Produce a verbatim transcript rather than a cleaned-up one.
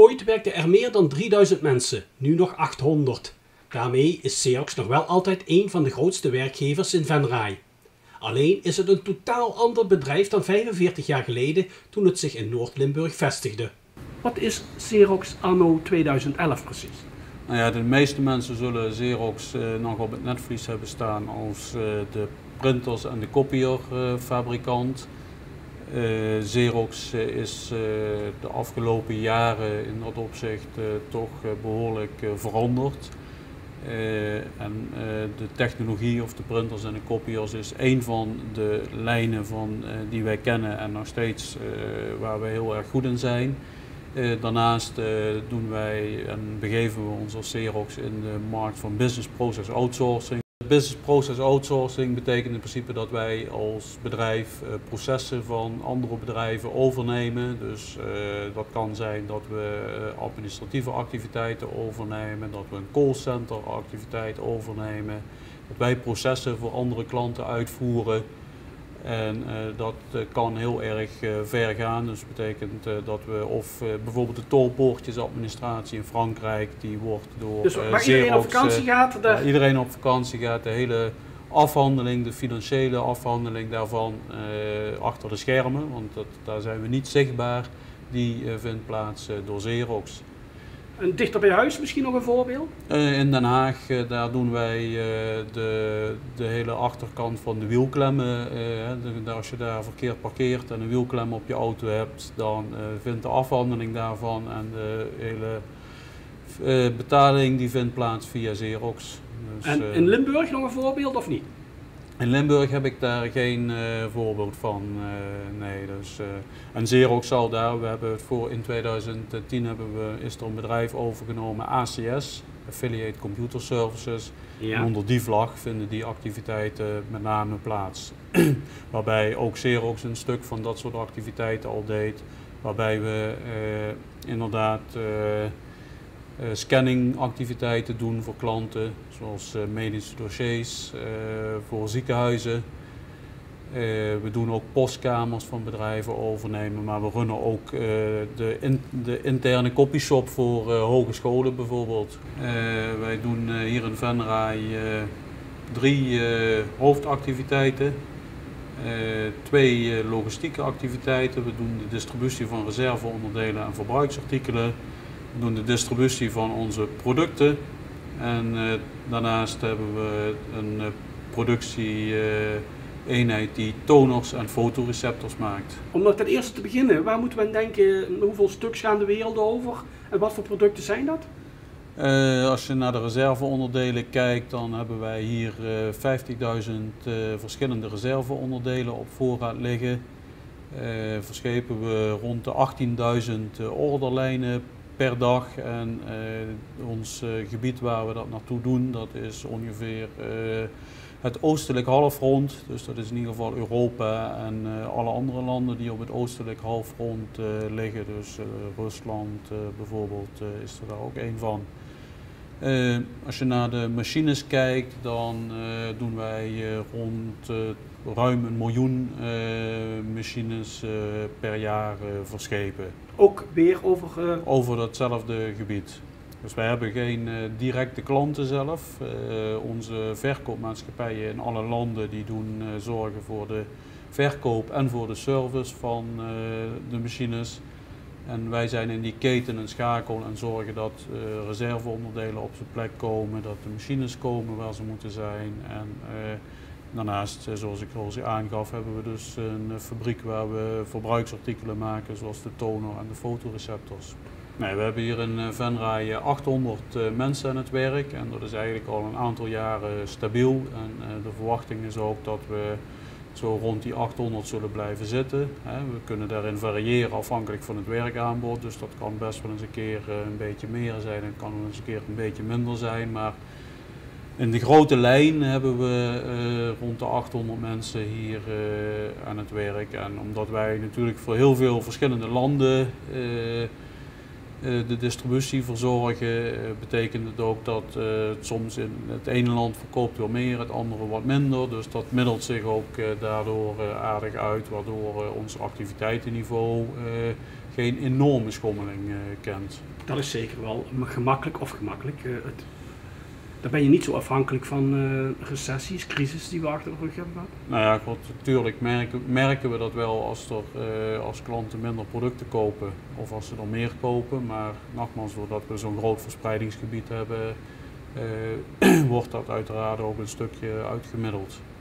Ooit werkten er meer dan drieduizend mensen, nu nog achthonderd. Daarmee is Xerox nog wel altijd een van de grootste werkgevers in Venray. Alleen is het een totaal ander bedrijf dan vijfenveertig jaar geleden toen het zich in Noord-Limburg vestigde. Wat is Xerox anno tweeduizend elf precies? Nou ja, de meeste mensen zullen Xerox uh, nog op het netvlies hebben staan als uh, de printers en de kopieerfabrikant. Uh, Xerox uh, is uh, de afgelopen jaren in dat opzicht uh, toch uh, behoorlijk uh, veranderd. Uh, en uh, de technologie of de printers en de kopiërs is een van de lijnen van, uh, die wij kennen en nog steeds uh, waar we heel erg goed in zijn. Uh, daarnaast uh, doen wij en begeven we ons als Xerox in de markt van business process outsourcing. Business process outsourcing betekent in principe dat wij als bedrijf uh, processen van andere bedrijven overnemen. Dus uh, dat kan zijn dat we uh, administratieve activiteiten overnemen, dat we een callcenter activiteit overnemen, dat wij processen voor andere klanten uitvoeren. En uh, dat uh, kan heel erg uh, ver gaan. Dus dat betekent uh, dat we of uh, bijvoorbeeld de tolpoortjesadministratie in Frankrijk, die wordt door Dus uh, waar Xerox, iedereen op vakantie gaat? Daar... Waar iedereen op vakantie gaat, de hele afhandeling, de financiële afhandeling daarvan uh, achter de schermen, want dat, daar zijn we niet zichtbaar, die uh, vindt plaats uh, door Xerox. En dichter bij huis misschien nog een voorbeeld? Uh, in Den Haag, uh, daar doen wij uh, de, de hele achterkant van de wielklemmen. Uh, de, als je daar verkeerd parkeert en een wielklem op je auto hebt, dan uh, vindt de afhandeling daarvan en de hele uh, betaling die vindt plaats via Xerox. Dus, en uh, in Limburg nog een voorbeeld of niet? In Limburg heb ik daar geen uh, voorbeeld van. Uh, nee, dus, uh, en Xerox zal daar, we hebben het voor in tweeduizend tien hebben we, is er een bedrijf overgenomen, A C S, Affiliate Computer Services. Ja. En onder die vlag vinden die activiteiten met name plaats. Waarbij ook Xerox een stuk van dat soort activiteiten al deed. Waarbij we uh, inderdaad uh, Uh, scanningactiviteiten doen voor klanten, zoals uh, medische dossiers, uh, voor ziekenhuizen. Uh, we doen ook postkamers van bedrijven overnemen, maar we runnen ook uh, de, in, de interne copyshop voor uh, hogescholen bijvoorbeeld. Uh, wij doen uh, hier in Venray uh, drie uh, hoofdactiviteiten. Uh, twee uh, logistieke activiteiten. We doen de distributie van reserveonderdelen en verbruiksartikelen. We doen de distributie van onze producten en uh, daarnaast hebben we een uh, productie-eenheid uh, die toners en fotoreceptors maakt. Om nog ten eerste te beginnen, waar moeten we aan denken, hoeveel stuks gaan de wereld over en wat voor producten zijn dat? Uh, als je naar de reserveonderdelen kijkt, dan hebben wij hier uh, vijftigduizend uh, verschillende reserveonderdelen op voorraad liggen. Uh, verschepen we rond de achttienduizend uh, orderlijnen per dag en uh, ons uh, gebied waar we dat naartoe doen, dat is ongeveer uh, het oostelijk halfrond. Dus dat is in ieder geval Europa en uh, alle andere landen die op het oostelijk halfrond uh, liggen. Dus uh, Rusland uh, bijvoorbeeld uh, is er daar ook een van. Uh, als je naar de machines kijkt, dan uh, doen wij uh, rond uh, ruim een miljoen uh, machines uh, per jaar uh, verschepen. Ook weer over... Uh... Over datzelfde gebied. Dus wij hebben geen uh, directe klanten zelf. Uh, onze verkoopmaatschappijen in alle landen die doen uh, zorgen voor de verkoop en voor de service van uh, de machines. En wij zijn in die keten een schakel en zorgen dat uh, reserveonderdelen op zijn plek komen, dat de machines komen waar ze moeten zijn. En uh, daarnaast, zoals ik al aangaf, hebben we dus een fabriek waar we verbruiksartikelen maken, zoals de toner en de fotoreceptors. Nee, we hebben hier in Venray achthonderd uh, mensen aan het werk en dat is eigenlijk al een aantal jaren stabiel. En uh, de verwachting is ook dat we zo rond die achthonderd zullen blijven zitten. We kunnen daarin variëren afhankelijk van het werkaanbod, dus dat kan best wel eens een keer een beetje meer zijn en kan wel eens een keer een beetje minder zijn. Maar in de grote lijn hebben we uh, rond de achthonderd mensen hier uh, aan het werk. En omdat wij natuurlijk voor heel veel verschillende landen uh, uh, de distributie verzorgen, uh, betekent het ook dat uh, het soms in het ene land verkoopt weer meer, het andere wat minder. Dus dat middelt zich ook uh, daardoor uh, aardig uit, waardoor uh, ons activiteitenniveau uh, geen enorme schommeling uh, kent. Dat is zeker wel gemakkelijk of gemakkelijk. Uh, het, daar ben je niet zo afhankelijk van uh, recessies, crisis die we achter de rug hebben gehad. Nou ja, goed, natuurlijk merken, merken we dat wel als, er, uh, als klanten minder producten kopen of als ze er meer kopen. Maar nogmaals, doordat we zo'n groot verspreidingsgebied hebben, uh, wordt dat uiteraard ook een stukje uitgemiddeld.